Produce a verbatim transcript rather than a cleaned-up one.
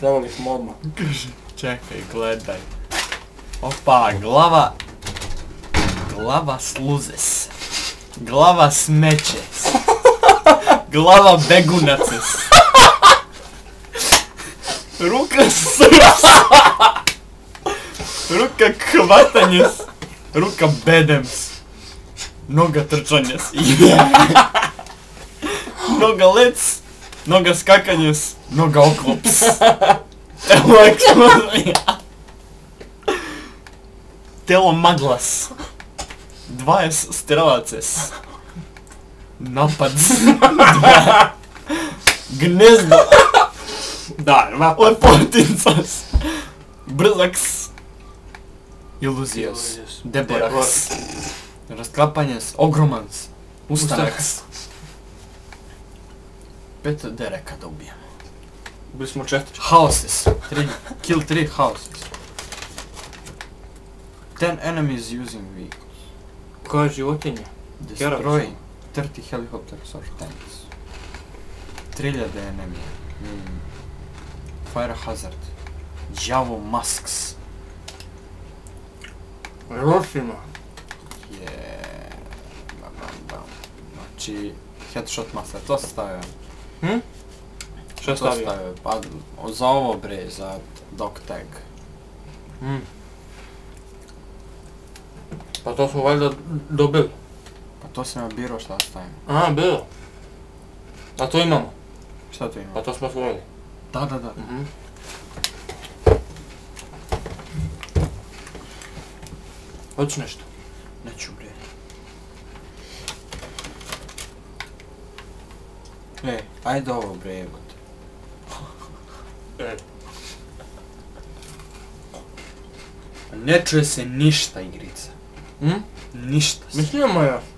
krenuli smo odmah. Čekaj, gledaj. Opa, glava... Glava sluzes. Glava smećes. Glava begunaces. Ruka srps. Ruka hvatanjes. Ruka bedems. Noga trčanjes. Noga lec. Noga skakanjes. Noga oklops. Telo eksplozija. Telo maglas. Dvaes strelaces. Napad. Gnezdo. Da, napad. Lepotincas. Brzaks. Iluzijas. Deboraks. Rasklapanjes. Ogromans. Ustanaks. Pet dereka da ubijemo. Bili smo četiri. Houses. Three. Kill three houses. Ten enemies using vehicles. Koja je životinja? Destroy thirty helicopters or tanks. Triljade enemy. Mm. Fire hazard. Javo masks. Rošima. Je... Bam, bam, bam. Znači, headshot master, to se stavio. Hm? Šta To stavio? stavio, pa za ovo bre, za dog tag. Hm. Pa to smo valjda dobili. Pa to sam ja birao šta stavim. Aha, bilo. A to imamo. Šta to ima? Pa to smo osvojili. Da, da, da. Mhm. Hoću nešto. Neću bre. Ej, ajde ovo bre, jebote. E. Ne čuje se ništa igrica. Hm? Ništa. Mislim imamo ja.